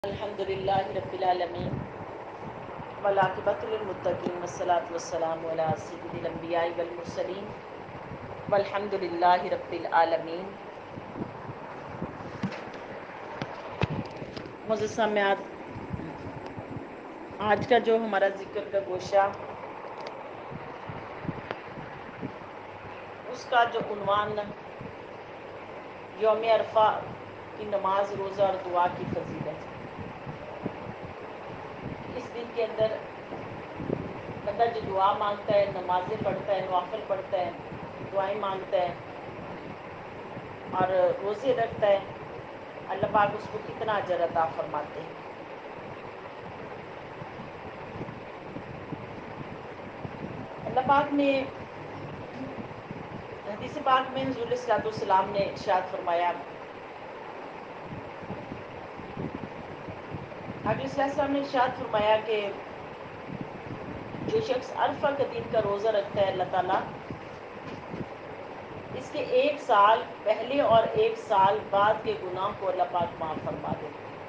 الحمدللہ رب العالمین والعاقبۃ للمتقین والصلاۃ والسلام علی سید الانبیاء والمرسلین والحمدللہ رب العالمین۔ معزز سامعات، آج کا جو ہمارا ذکر کا گوشہ، اس کا جو عنوان یوم عرفہ کی نماز، روزہ اور دعا کی فضیلت۔ اس دن کے اندر بندہ جو دعا مانگتا ہے، نمازیں پڑھتا ہے، نوافل پڑھتا ہے، دعائیں مانگتا ہے اور روزے رکھتا ہے، اللہ پاک اس کو کتنا اجر عطا فرماتے ہیں۔ اللہ پاک نے حدیث پاک میں حضور صلی اللہ علیہ وسلم نے ارشاد فرمایا، حضور صلی اللہ علیہ وسلم نے ارشاد فرمایا کہ جو شخص عرفہ کے دن کا روزہ رکھتا ہے، اللہ تعالیٰ اس کے 1 سال پہلے اور 1 سال بعد کے گناہ کو اللہ پاک معاف فرما دیتے ہیں۔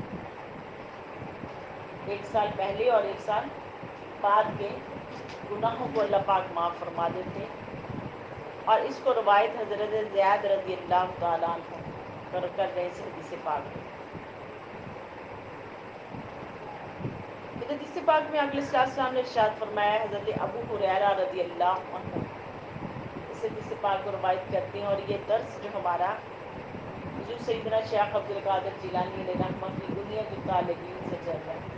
1 سال پہلے اور 1 سال بعد کے گناہوں کو اللہ پاک معاف فرما دیتے ہیں۔ اور اس کو روایت حضرت زیاد رضی اللہ تعالیٰ عنہ کر رہے ہیں حدیث پاک میں۔ حدیث پاک میں آقا صلی اللہ علیہ وسلم نے ارشاد فرمایا، حضرت ابو ہریرہ رضی اللہ عنہ اس حدیث پاک کو روایت کرتے ہیں، اور یہ درس جو ہمارا حضور سیدنا شیخ عبدالقادر جیلانی علیہ رحمہ کی بنیۃ الطالبین سے چل رہا ہے۔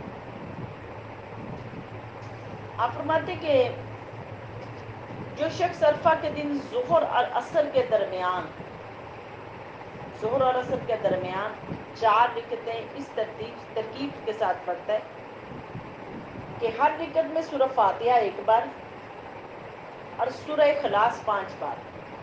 آپ فرماتے کہ جو شخص عرفہ کے دن ظہر اور عصر کے درمیان 4 رکعتیں اس ترکیب کے ساتھ پڑھتا ہے کہ ہر رکعت میں سورہ فاتحہ 1 بار اور سورہ اخلاص 5 بار،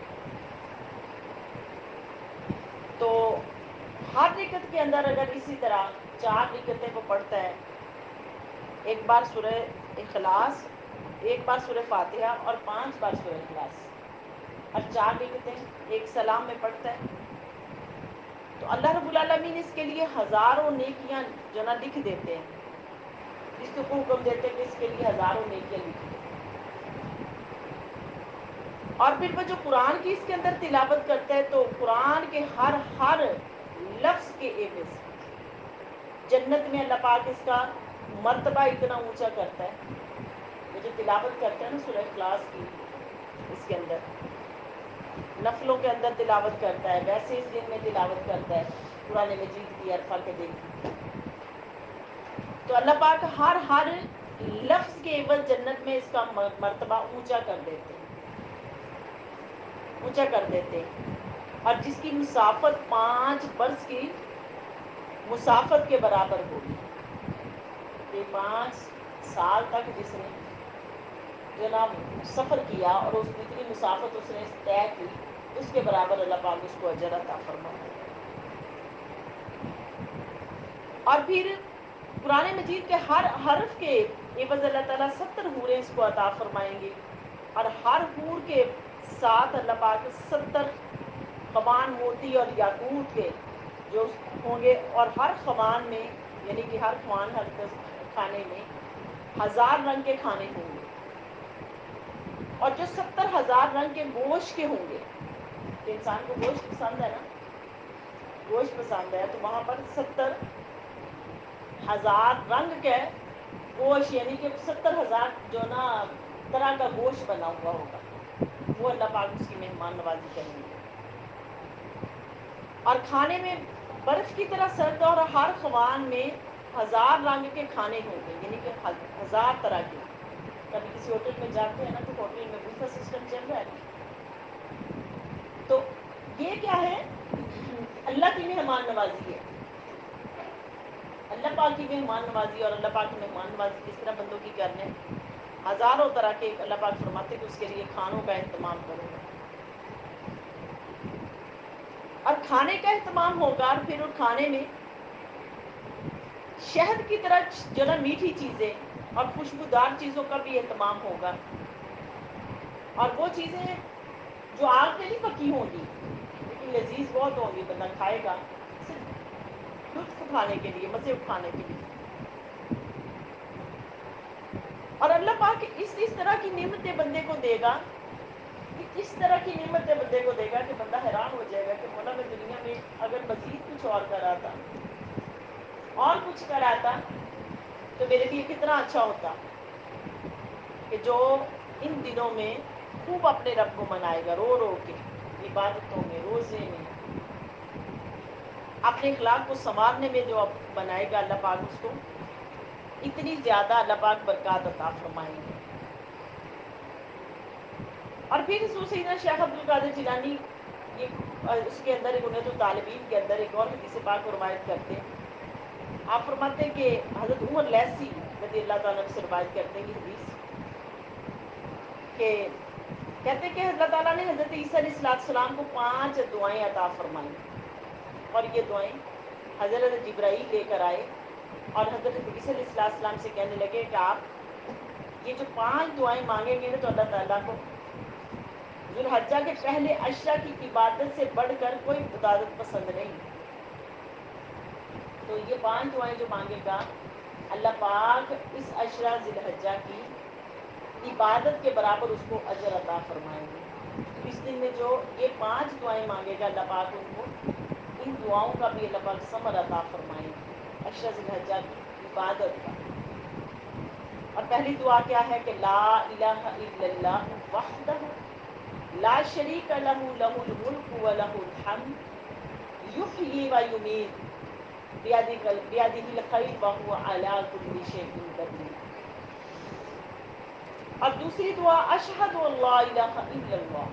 تو ہر رکعت کے اندر اگر اسی طرح 4 رکعتیں وہ پڑھتا ہے، 1 بار سورہ اخلاص، 1 بار سورہ فاتحہ اور 5 بار سورہ اخلاص، اور 4 رکعتیں ایک سلام میں پڑھتا ہے، تو اللہ رب العالمین اس کے لیے ہزاروں نیکیاں جو نا لکھ دیتے ہیں۔ اس کو حکم دیتے ہیں کہ اس کے لیے ہزاروں نیکیاں لکھ دیں۔ اور پھر وہ جو قرآن کی اس کے اندر تلاوت کرتا ہے، تو قرآن کے ہر لفظ کے عوض جنت میں اللہ پاک اس کا مرتبہ اتنا اونچا کرتا ہے۔ وہ جو تلاوت کرتے ہیں نا سورہ اخلاص کی، اس کے اندر نفلوں کے اندر تلاوت کرتا ہے، ویسے اس دن میں تلاوت کرتا ہے قرآن مجید کی عرفہ کے دن، تو اللہ پاک ہر لفظ کے عوض جنت میں اس کا مرتبہ اونچا کر دیتے ہیں۔ اور جس کی مسافت 5 برس کی مسافت کے برابر ہوگی، کہ 5 سال تک جس نے جناب سفر کیا اور اس جتنی مسافت اس نے طے کی، اس کے برابر اللہ پاک اس کو اجر عطا فرمائے۔ اور پھر قرآن مجید کے ہر حرف کے عوض اللہ تعالیٰ 70 حوریں اس کو عطا فرمائیں گے، اور ہر حور کے ساتھ اللہ پاک 70 خوان موتی اور یاقوت کے جو ہوں گے، اور ہر خوان میں یعنی کہ ہر خوان ہر کھانے میں 1000 رنگ کے کھانے ہوں گے، اور جو 70,000 رنگ کے گوشت کے ہوں گے، کہ انسان کو گوشت پسند ہے نا، گوشت پسند ہے، تو وہاں پر 70,000 رنگ کے گوشت، یعنی کہ 70,000 جو نا طرح کا گوشت بنا ہوا ہوگا، وہ اللہ پاک اس کی مہمان نوازی کریں گے۔ اور کھانے میں برف کی طرح سرد، اور ہر خوان میں 1000 رنگ کے کھانے ہوں گے، یعنی کہ 1000 طرح کے۔ کبھی کسی ہوٹل میں جاتے ہیں نا، تو ہوٹل میں بوفے سسٹم چل رہا ہے نا، تو یہ کیا ہے؟ اللہ کی مہمان نوازی ہے، اللہ پاک کی مہمان نوازی۔ اور اللہ پاک کی مہمان نوازی کس طرح بندوں کی کرنے؟ ہزاروں طرح کے اللہ پاک فرماتے کہ اس کے لیے کھانوں کا اہتمام کروں گا، اور کھانے کا اہتمام ہوگا، اور پھر اس کھانے میں شہد کی طرح جو نا میٹھی چیزیں اور خوشبودار چیزوں کا بھی اہتمام ہوگا، اور وہ چیزیں جو آگ پہ نہیں پکی ہوں گی لیکن لذیذ بہت ہوں گی، بندہ کھائے گا۔ صرف لطف اٹھانے کے لیے، مزے اٹھانے کے لیے. اور اللہ پاک اس طرح کی نعمتیں بندے کو دے گا، اس طرح کی نعمتیں بندے کو دے گا کہ بندہ حیران ہو جائے گا کہ مولا میں دنیا میں اگر مزید کچھ اور کر رہا تھا اور کچھ کر رہا تھا تو میرے لیے کتنا اچھا ہوتا کہ جو ان دنوں میں خوب اپنے رب کو منائے گا، رو رو کے عبادتوں میں، روزے میں، اپنے اخلاق کو سنوارنے میں جو بنائے گا اللہ پاک اس کو اتنی زیادہ اللہ پاک برکات عطا فرمائیں گے. اور پھر سیدنا شیخ عبد القادر جیلانی اس کے اندر انیت الطالبین کے اندر ایک اور حدیث پاک کو روایت کرتے ہیں. آپ فرماتے ہیں کہ حضرت عمر لیثی رضی اللہ تعالیٰ سے روایت کرتے ہیں یہ حدیث کہ کہتے ہیں کہ اللہ تعالیٰ نے حضرت عیسیٰ علیہ السلام کو 5 دعائیں عطا فرمائیں، اور یہ دعائیں حضرت جبرائیل لے کر آئے اور حضرت عیسیٰ علیہ السلام سے کہنے لگے کہ آپ یہ جو 5 دعائیں مانگیں گے نا تو اللہ تعالیٰ کو ذوالحجہ کے پہلے عشرہ کی عبادت سے بڑھ کر کوئی عبادت پسند نہیں. تو یہ 5 دعائیں جو مانگے گا اللہ پاک اس عشرہ ذی الحجہ کی عبادت کے برابر اس کو اجر عطا فرمائیں گے. اس دن میں جو یہ 5 دعائیں مانگے گا اللہ پاک ان کو ان دعاؤں کا بھی اللہ پاک ثمر عطا فرمائیں گے عشرہ ذی الحجہ کی عبادت کا. اور پہلی دعا کیا ہے کہ لا الہ الا اللہ وحدہ لا شریک لہ لہ الملک ولہ الحمد یحیی و یمیت بیدہ الخیر وہو علی کل شیء قدیر. اور دوسری دعا اشہد ان لا الہ الا اللہ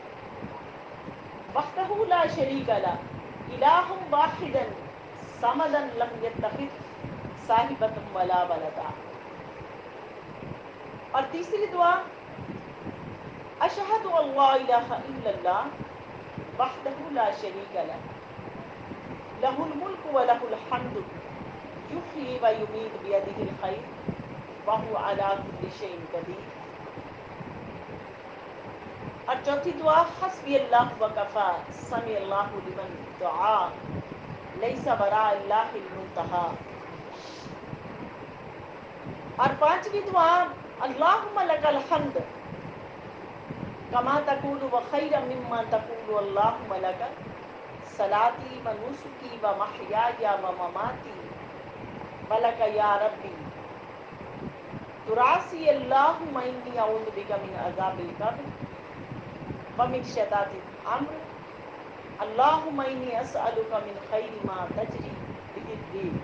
وحدہ لا شریک لہ الہ واحدا صمدا لم یتخذ صاحبۃ ولا ولدا. اور تیسری دعا اشہد ان لا الہ الا اللہ وحدہ لا شریک لہ لہ الملک ولہ الحمد یحیی و یمیت بیدہ الخیر وہو علی کل شیء قدیر. اور چوتھی دعا حسبی اللہ وکفی سمع اللہ لمن دعا لیس وراء اللہ المنتہی. اور پانچویں دعا اللہم لک الحمد کما تقول و خیر مما تقول اللہم لک صلاتی و نسکی و محیای و مماتی ولک یا ربی تراسی اللہم انی اعوذ بک من عذاب القبر ومن شتات الامر اللہم انی اسألک من خیر ما تجری بہ الریح.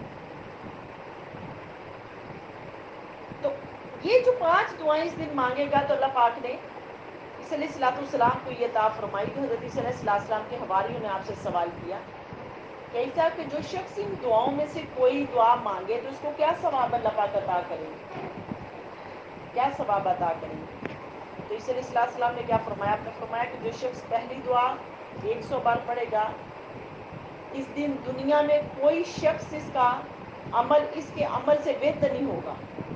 تو یہ جو 5 دعائیں اس دن مانگے گا تو اللہ پاک نے عیسیٰ علیہ السلام کو یہ عطا فرمائی. تو حضرت عیسیٰ علیہ السلام کے حواریوں نے آپ سے سوال کیا کہ عیسیٰ کہ جو شخص ان دعاؤں میں سے کوئی دعا مانگے تو اس کو کیا ثواب اللہ پاک عطا کریں گے، کیا ثواب عطا کریں گے؟ تو عیسیٰ علیہ السلام نے کیا فرمایا؟ آپ نے فرمایا کہ جو شخص پہلی دعا 100 بار پڑھے گا اس دن دنیا میں کوئی شخص اس کا عمل اس کے عمل سے بہتر نہیں ہوگا.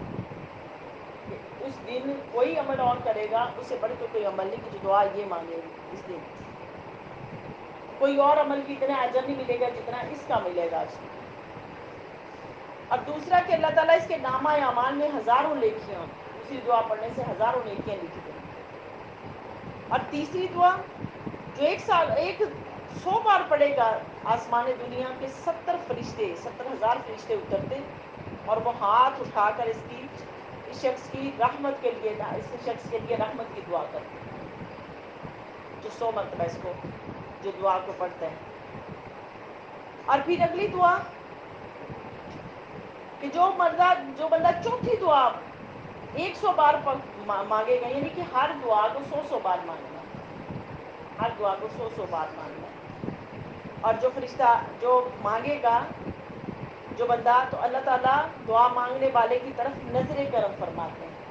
اس دن کوئی عمل اور کرے گا اس سے بڑھ کے کوئی عمل نہیں کہ جو دعا یہ مانگے گی اس دن کوئی اور عمل کی اتنا اجر نہیں ملے گا جتنا اس کا ملے گا اس کو. اور دوسرا کہ اللہ تعالیٰ اس کے نامہ اعمال میں ہزاروں نیکیاں دوسری دعا پڑھنے سے ہزاروں نیکیاں لکھی دیں گی. اور تیسری دعا جو 100 بار پڑھے گا آسمان دنیا کے 70,000 فرشتے اترتے اور وہ ہاتھ اٹھا کر اس شخص کی رحمت کے لیے اس شخص کے لیے رحمت کی دعا کرتے جو 100 مرتبہ اس کو جو دعا کو پڑھتے ہیں. اور پھر اگلی دعا کہ جو بندہ چوتھی دعا 100 بار مانگے گا یعنی کہ ہر دعا کو 100 بار مانگنا ہے، ہر دعا کو 100 بار مانگنا ہے. اور جو فرشتہ جو مانگے گا جو بندہ تو اللہ تعالیٰ دعا مانگنے والے کی طرف نظر کرم فرماتے ہیں.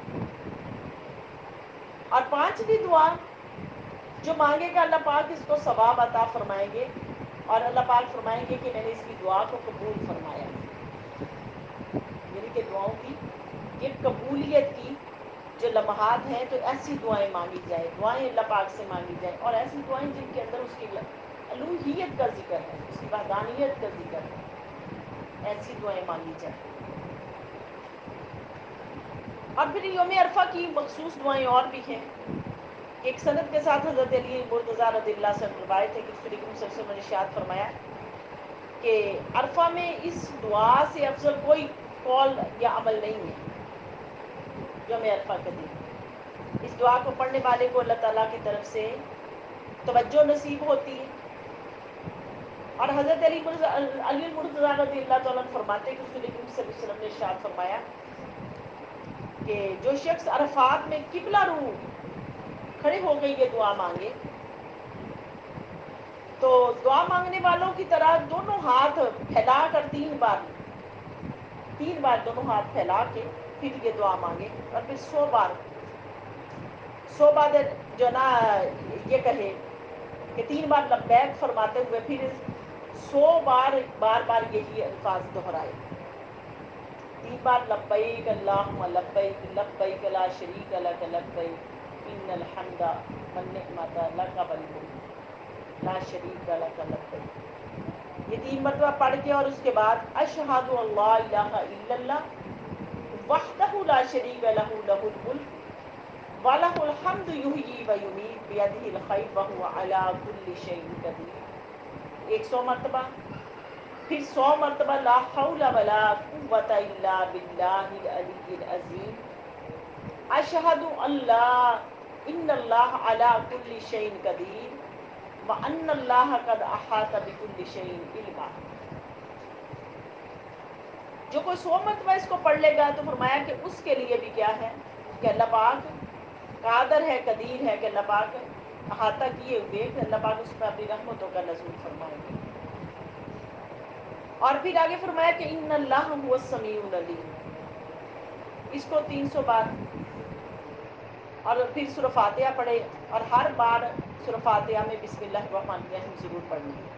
اور 5ویں دعا جو مانگے گا اللہ پاک اس کو ثواب عطا فرمائیں گے اور اللہ پاک فرمائیں گے کہ میں نے اس کی دعا کو قبول فرمایا. یعنی کہ دعاؤں کی یہ قبولیت کی جو لمحات ہیں تو ایسی دعائیں مانگی جائیں، دعائیں اللہ پاک سے مانگی جائیں اور ایسی دعائیں جن کے اندر اس کی الوہیت کا ذکر ہے، اس کی وحدانیت کا ذکر ہے. ایسی دعائیں مانگی جائیں. اور پھر یوم عرفہ کی مخصوص دعائیں اور بھی ہیں. ایک سند کے ساتھ حضرت علی مرتضیٰ رضی اللہ سے روایت ہے کہ رسول کریم صلی اللہ علیہ وسلم نے ارشاد فرمایا کہ عرفہ میں اس دعا سے افضل کوئی قول یا عمل نہیں ہے. یوم عرفہ کے دن اس دعا کو پڑھنے والے کو اللہ تعالیٰ کی طرف سے توجہ نصیب ہوتی ہے. اور حضرت علی مرتضیٰ رضی اللہ تعالیٰ عنہ فرماتے ہیں کہ رسول کریم صلی اللہ علیہ وسلم نے ارشاد فرمایا کہ جو شخص عرفات میں قبلہ رو کھڑے ہو کے یہ دعا مانگے تو دعا مانگنے والوں کی طرح دونوں ہاتھ پھیلا کر 3 بار دونوں ہاتھ پھیلا کے پھر یہ دعا مانگے اور پھر 100 بار جو نا یہ کہے کہ 3 بار لبیک فرماتے ہوئے پھر 100 بار یہی الفاظ دہرائے. 3 بار لبیک اللہم لبیک لبیک لا شریک لک لبیک ان الحمد والنعمت لک والملک لا شریک لک لبیک. یہ 3 مرتبہ پڑھ کے اور اس کے بعد اشہد ان لا الہ الا اللہ وحدہ لا شریک لہ لہ الملک وَلَهُ الْحَمْدُ يُحْيِي وَيُمِيتُ بِيَدِهِ الْخَيْرُ وَهُوَ عَلَى كُلِّ شَيْءٍ قَدِيرٌ. 100 مرتبہ پھر 100 مرتبہ لا حول ولا قوة الا باللہ العلی العظیم اشہد ان اللہ علی کل شیء قدیر وان اللہ قد احاط بکل شیء علما. جو کوئی 100 مرتبہ اس کو پڑھ لے گا تو فرمایا کہ اس کے لیے بھی کیا ہے کہ اللہ پاک قادر ہے قدیر ہے کہ اللہ پاک احاطہ کیے ہوئے کہ اللہ پاک اس پر اپنی رحمتوں کا نزول فرمائیں گے. اور پھر آگے فرمایا کہ ان اللہ هو السمیع العلیم. اس کو 300 بار اور پھر سورہ فاتحہ پڑھے اور ہر بار سورہ فاتحہ میں بسم اللہ الرحمن الرحیم ضرور پڑھنی ہے.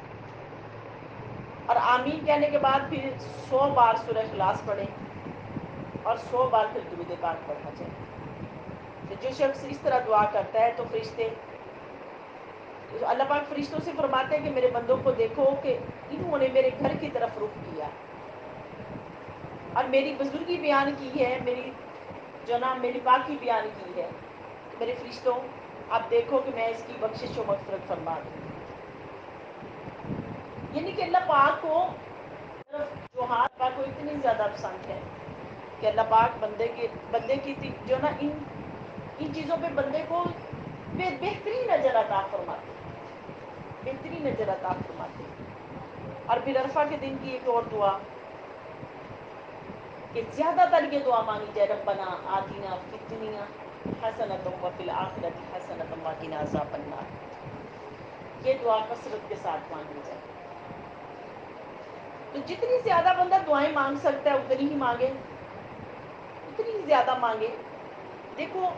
اور آمین کہنے کے بعد پھر 100 بار سورہ اخلاص پڑھے اور 100 بار پھر درود پاک پڑھنا چاہیے. تو جو شخص اس طرح دعا کرتا ہے تو فرشتے اللہ پاک فرشتوں سے فرماتے ہیں کہ میرے بندوں کو دیکھو کہ انہوں نے میرے گھر کی طرف رخ کیا اور میری بزرگی بیان کی ہے, میری پاکی بیان کی ہے. میرے فرشتوں آپ دیکھو کہ میں اس کی بخشش و مغفرت فرما دوں. یعنی کہ اللہ پاک کو جو ہاتھ پاک کو اتنی زیادہ پسند ہے کہ اللہ پاک بندے کی جو نا ان چیزوں پہ بندے کو بہترین اجر عطا فرماتے ہیں, بہترین اجر عطا فرماتے ہیں. اور پھر عرفہ کے دن کی ایک اور دعا کہ زیادہ تر یہ دعا مانگی جائے ربنا آتنا فی الدنیا حسنۃ وفی الآخرۃ حسنۃ وقنا عذاب النار. یہ دعا کثرت کے ساتھ مانگی جائے. تو جتنی زیادہ بندہ دعائیں مانگ سکتا ہے اتنی ہی مانگے, اتنی ہی زیادہ مانگے. دیکھو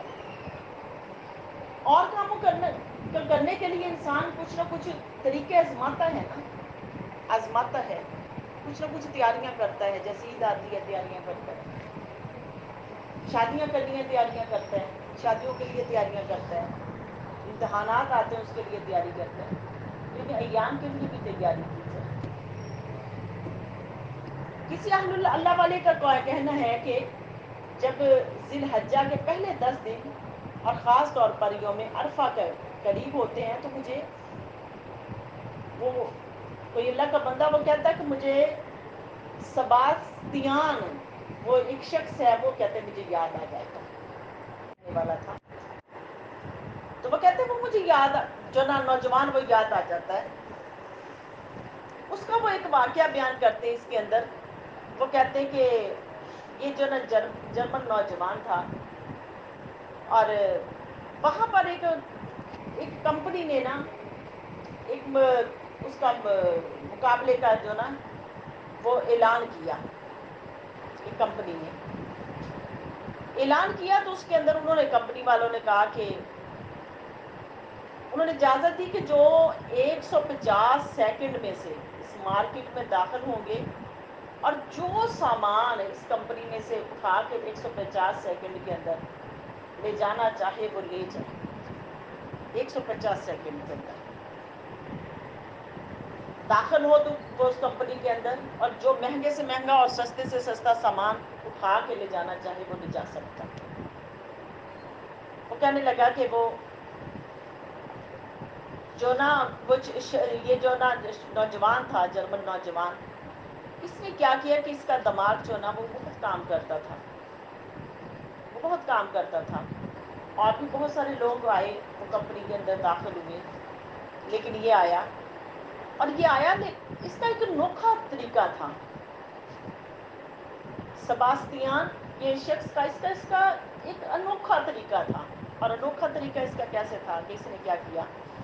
اور کاموں کرنے کے لیے انسان کچھ نہ کچھ طریقے آزماتا ہے نا, آزماتا ہے, کچھ نہ کچھ تیاریاں کرتا ہے. جیسے عید آتی ہے تیاریاں کرتا ہے, شادیاں کرنی ہے تیاریاں کرتا ہے, شادیوں کے لیے تیاریاں کرتا ہے, امتحانات آتے ہیں اس کے لیے تیاری کرتا ہے. لیکن ایام کے لیے بھی تیاری کی جائے. کسی اہل اللہ والے کا کہنا ہے کہ جب ذی الحجہ کے پہلے 10 دن اور خاص طور پر یوم عرفہ کے قریب ہوتے ہیں تو مجھے وہ کوئی اللہ کا بندہ وہ کہتا ہے کہ مجھے سباستیان وہ ایک شخص ہے وہ کہتے ہیں مجھے یاد آ جاتا والا تھا. تو وہ کہتے ہیں وہ مجھے یاد جو نا نوجوان وہ یاد آ جاتا ہے. اس کا وہ ایک واقعہ بیان کرتے ہیں اس کے اندر. وہ کہتے ہیں کہ یہ جو نا جرمن نوجوان تھا اور وہاں پر ایک کمپنی نے نا ایک اس کا مقابلے کا جو نا وہ اعلان کیا. ایک کمپنی نے اعلان کیا تو اس کے اندر انہوں نے کمپنی والوں نے کہا کہ انہوں نے اجازت دی کہ جو 150 سیکنڈ میں سے اس مارکیٹ میں داخل ہوں گے اور جو سامان اس کمپنی میں سے اٹھا کے 150 سیکنڈ کے اندر لے جانا چاہے وہ لے جائے. 150 سیکنڈ کے اندر داخل ہو تو وہ اس کمپنی کے اندر، اور جو مہنگے سے مہنگا اور سستے سے سستا سامان اٹھا کے لے جانا چاہے وہ لے جا سکتا. وہ کہنے لگا کہ وہ جو نا یہ جو نا نوجوان تھا، جرمن نوجوان، اس نے کیا کیا کہ اس کا دماغ جو نا وہ بہت کام کرتا تھا، وہ بہت کام کرتا تھا. اور بھی بہت سارے لوگ آئے، وہ کمپنی کے اندر داخل ہوئے، لیکن یہ آیا، اور یہ آیا اس کا ایک انوکھا طریقہ تھا. سباستیان یہ شخص کا اس کا ایک انوکھا طریقہ تھا. اور انوکھا طریقہ اس کا کیسے تھا کہ اس نے کیا کیا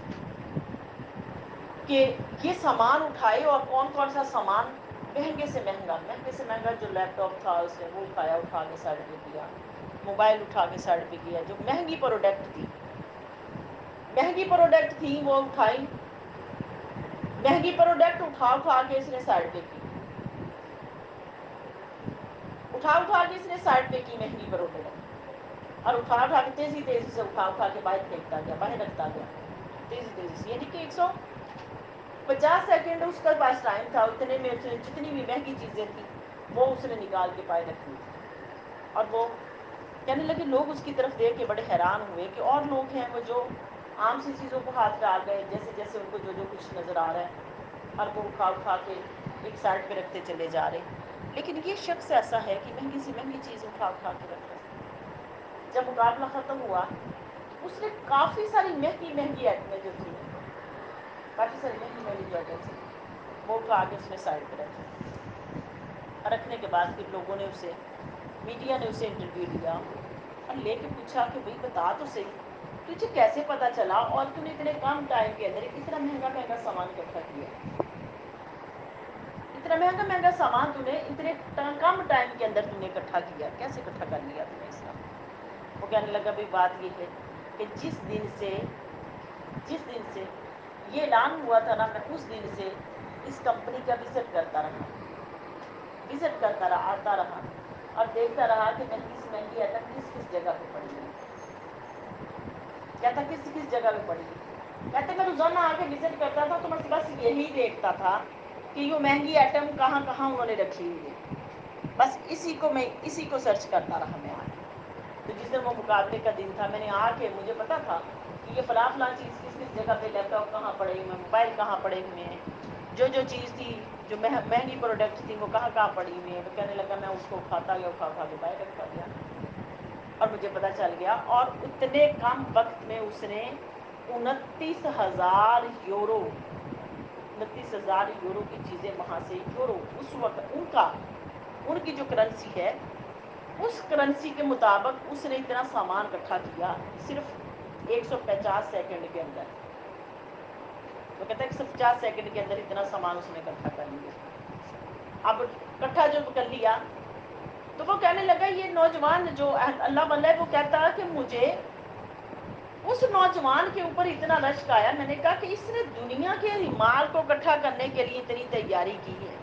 کہ یہ سامان اٹھائے، اور کون کون سا سامان مہنگے سے مہنگا جو لیپ ٹاپ تھا اس نے وہ اٹھایا، اٹھا کے سائڈ پہ کیا. موبائل اٹھا کے سائڈ پہ کیا. جو مہنگی پروڈکٹ تھی وہ اٹھائی. مہنگی پروڈکٹ اٹھا کے اس نے سائڈ پہ کی. اٹھا کے اس نے سائڈ پہ کی مہنگی پروڈکٹ، اور اٹھا کے تیزی سے اٹھا کے باہر پھینکتا گیا، باہر رکھتا گیا تیزی سے. یعنی کہ 150 سیکنڈ اس کے پاس ٹائم تھا. اتنے میں جتنی بھی مہنگی چیزیں تھیں وہ اس نے نکال کے باہر رکھ لی. اور وہ کہنے لگے، لوگ اس کی طرف دیکھ کے بڑے حیران ہوئے کہ اور لوگ ہیں وہ جو عام سی چیزوں کو ہاتھ ڈال گئے، جیسے جیسے ان کو جو کچھ نظر آ رہا ہے، اور وہ اٹھا کے ایک سائڈ پہ رکھتے چلے جا رہے. لیکن یہ شخص ایسا ہے کہ مہنگی سے مہنگی چیز اٹھا کے رکھ رہا ہے. جب مقابلہ ختم ہوا، اس نے کافی ساری مہنگی آئٹمیں جو تھیں، کافی ساری مہنگی جو آئٹمیں تھیں وہ اٹھا کے اس نے سائڈ پہ رکھا. رکھنے کے بعد پھر لوگوں نے میڈیا نے اسے انٹرویو لیا، اور لے کے پوچھا کہ بھئی بتا تو صحیح، تجھے کیسے پتا چلا، اور تو نے اتنے کم ٹائم کے اندر اتنا مہنگا سامان اکٹھا کیا، اتنا مہنگا سامان تو نے اتنے کم ٹائم کے اندر تو نے اکٹھا کیا، کیسے اکٹھا کر لیا تم نے اس کا؟ وہ کہنے لگا بھئی بات یہ ہے کہ جس دن سے یہ اعلان ہوا تھا نا، میں اس دن سے اس کمپنی کا وزٹ کرتا رہا، آتا رہا، اور دیکھتا رہا کہ مہنگی سے مہنگی آئٹم کس جگہ پہ پڑی ہے. کہتا کس جگہ پہ پڑی ہے. کہتے میں روزانہ آ کے وزٹ کرتا تھا تو میں بس یہی دیکھتا تھا کہ یہ مہنگی آئٹم کہاں انہوں نے رکھی ہوئی ہے. بس اسی کو سرچ کرتا رہا میں آ کے. تو جس دن وہ مقابلے کا دن تھا، میں نے آ کے مجھے پتا تھا کہ یہ فلاں چیز کس جگہ پہ، لیپ ٹاپ کہاں پڑے ہوئے ہیں، موبائل کہاں پڑے ہوئے ہیں، جو چیز تھی، جو مہنگی پروڈکٹ تھی وہ کہاں پڑی ہوئی ہیں. وہ کہنے لگا میں اس کو اٹھا کے باہر رکھتا گیا، اور مجھے پتا چل گیا. اور اتنے کم وقت میں اس نے 29,000 یورو کی چیزیں وہاں سے، یورو اس وقت ان کی جو کرنسی ہے، اس کرنسی کے مطابق اس نے اتنا سامان اکٹھا کیا صرف 150 سیکنڈ کے اندر. وہ کہتا ہے 150 سیکنڈ کے اندر اتنا سامان اس نے اکٹھا کر لیا. اب اکٹھا جو کر لیا تو وہ کہنے لگا، یہ نوجوان جو اللہ واللہ ہے وہ کہتا کہ مجھے اس نوجوان کے اوپر اتنا رشک آیا. میں نے کہا کہ اس نے دنیا کے مال کو اکٹھا کرنے کے لیے اتنی تیاری کی ہے،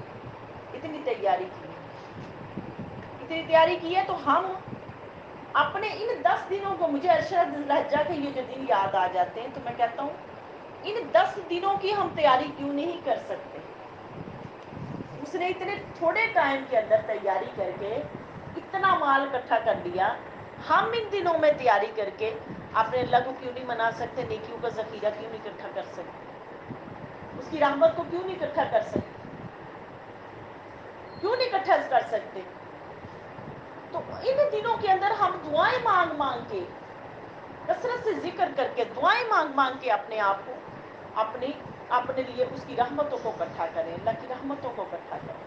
تو ہم اپنے ان 10 دنوں کو، مجھے ارشد لہجہ کے یہ جو دن یاد آ جاتے ہیں، تو میں کہتا ہوں ان 10 دنوں کی ہم تیاری کیوں نہیں کر سکتے. اس نے اتنے تھوڑے ٹائم کے اندر تیاری کر کے اتنا مال اکٹھا کر لیا. ہم ان دنوں میں تیاری کر کے اپنے اللہ کو کیوں نہیں منا سکتے، نیکیوں کا ذخیرہ کیوں نہیں اکٹھا کر سکتے، اس کی رحمت کو کیوں نہیں اکٹھا کر سکتے. تو ان دنوں کے اندر ہم دعائیں مانگ کے، کثرت سے ذکر کر کے، دعائیں مانگ کے اپنے آپ کو اپنے لیے اس کی رحمتوں کو اکٹھا کریں، اللہ کی رحمتوں کو اکٹھا کریں.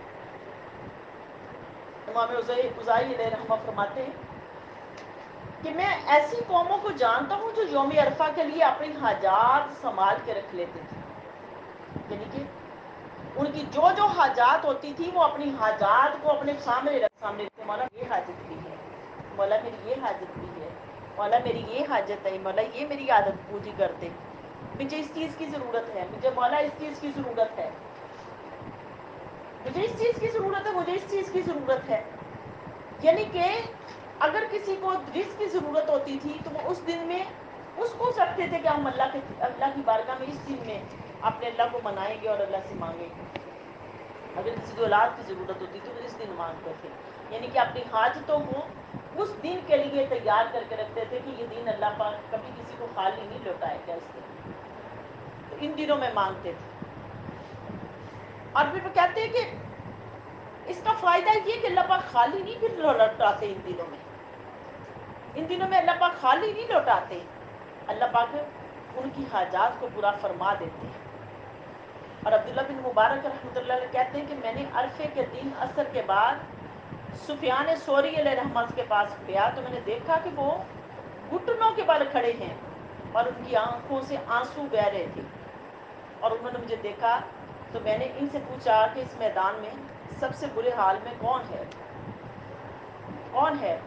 امام اوزاعی علیہ رحمہ فرماتے ہیں کہ میں ایسی قوموں کو جانتا ہوں جو یوم عرفہ کے لیے اپنی حاجات سنبھال کے رکھ لیتے تھے. یعنی کہ ان کی جو حاجات ہوتی تھی وہ اپنی حاجات کو اپنے سامنے مولا یہ حاجت بھی ہے، مولا میری یہ حاجت بھی ہے، مولا میری یہ حاجت ہے، مولا یہ میری عادت پوری کر دے، مجھے اس چیز کی ضرورت ہے، مجھے مولا اس چیز کی ضرورت ہے، مجھے اس چیز کی ضرورت ہے، مجھے اس چیز کی ضرورت ہے. یعنی کہ اگر کسی کو رزق کی ضرورت ہوتی تھی تو وہ اس دن میں اس کو سکتے تھے کہ ہم اللہ کی بارگاہ میں اس دن میں اپنے اللہ کو منائیں گے اور اللہ سے مانگیں گے. اگر کسی کو اولاد کی ضرورت ہوتی تو اس دن مانگتے تھے، یعنی کہ اپنی حاجتوں کو اس دن کے لیے تیار کر کے رکھتے تھے کہ یہ دن اللہ پاک کبھی کسی کو خالی نہیں لوٹائے گا. اس دن تو ان دنوں میں مانگتے تھے. اور پھر وہ کہتے ہیں کہ اس کا فائدہ یہ کہ اللہ پاک خالی نہیں پھر لوٹاتے ان دنوں میں. ان دنوں میں اللہ پاک خالی نہیں لوٹاتے، اللہ پاک ان کی حاجات کو پورا فرما دیتے ہیں. اور عبداللہ بن مبارک رحمۃ اللہ علیہ کہتے ہیں کہ میں نے عرفے کے دن عصر کے بعد سفیان ثوری علیہ رحمت کے پاس گیا تو میں نے دیکھا کہ وہ گھٹنوں کے بل کھڑے ہیں اور ان کی آنکھوں سے آنسو بہ رہے تھے. اور انہوں نے مجھے دیکھا تو میں نے ان سے پوچھا کہ اس میدان میں سب سے برے حال میں کون ہے، کون ہے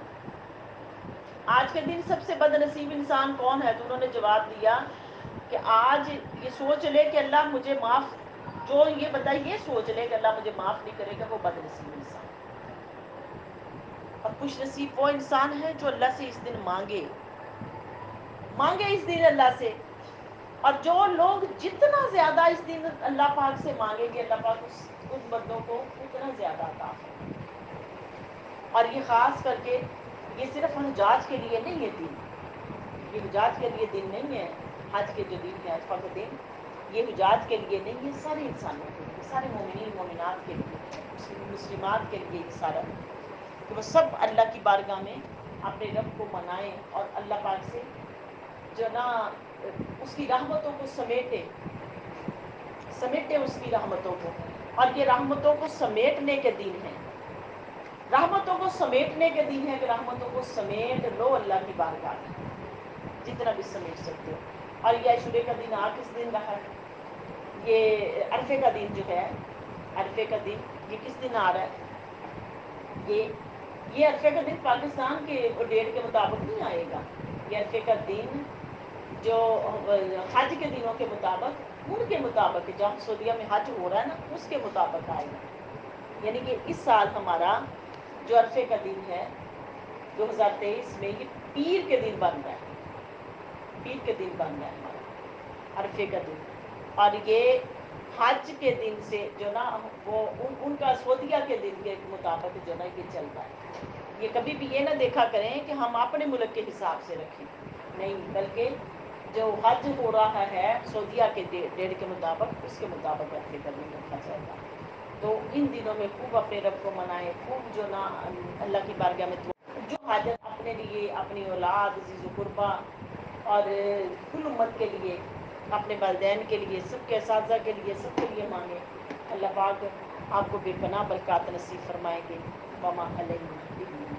آج کے دن سب سے بد نصیب انسان کون ہے؟ تو انہوں نے جواب دیا کہ آج یہ سوچ لے کہ اللہ مجھے معاف، جو یہ بندہ یہ سوچ لے کہ اللہ مجھے معاف نہیں کرے گا وہ بد نصیب انسان. اور خوش نصیب وہ انسان ہے جو اللہ سے اس دن مانگے اس دن اللہ سے. اور جو لوگ جتنا زیادہ اس دن اللہ پاک سے مانگیں گے اللہ پاک اس بندوں کو اتنا زیادہ عطا فرمائے. اور یہ خاص کر کے یہ صرف حجاج کے لیے نہیں ہے دن، یہ حجاج کے لیے دن نہیں ہے. حج کے جو دن ہے عرفہ کے دن یہ حجاج کے لیے نہیں، یہ سارے انسانوں کے لیے، سارے مومنین مومنات کے لیے، مسلمات کے لیے یہ سارا کہ وہ سب اللہ کی بارگاہ میں اپنے رب کو منائیں اور اللہ پاک سے جو نا اس کی رحمتوں کو سمیٹے اس کی رحمتوں کو. اور یہ رحمتوں کو سمیٹنے کے دن ہیں، رحمتوں کو سمیٹنے کے دن ہے کہ رحمتوں کو سمیٹ لو اللہ کی بارگاہ میں جتنا بھی سمیٹ سکتے ہو. اور یہ عاشورے کا دن آ کس دن رہا ہے؟ یہ عرفے کا دن جو ہے، عرفے کا دن یہ کس دن آ رہا ہے؟ یہ عرفے کا دن پاکستان کے ڈیٹ کے مطابق نہیں آئے گا. یہ عرفے کا دن جو حج کے دنوں کے مطابق ان کے مطابق جہاں سعودیہ میں حج ہو رہا ہے نا اس کے مطابق آئے گا. یعنی کہ اس سال ہمارا جو عرفے کا دن ہے 2023 میں یہ پیر کے دن بن رہا ہے، پیر کے دن بن رہا ہے ہمارا عرفے کا دن. اور یہ حج کے دن سے جو نا وہ ان کا سعودیہ کے دن کے مطابق جو نا یہ چلتا ہے. یہ کبھی بھی یہ نہ دیکھا کریں کہ ہم اپنے ملک کے حساب سے رکھیں، نہیں، بلکہ جو حج ہو رہا ہے سعودیہ کے ڈیٹ کے مطابق اس کے مطابق عرفے کا دن رکھا جائے گا. تو ان دنوں میں خوب اپنے رب کو منائیں، خوب جو نا اللہ کی بارگاہ میں جو حاجت اپنے لیے، اپنی اولاد، عزیز و قربا اور کل امت کے لیے، اپنے والدین کے لیے، سب کے اساتذہ کے لیے، سب کے لیے مانگیں. اللہ پاک آپ کو بے پناہ برکات نصیب فرمائیں گے. وما علینا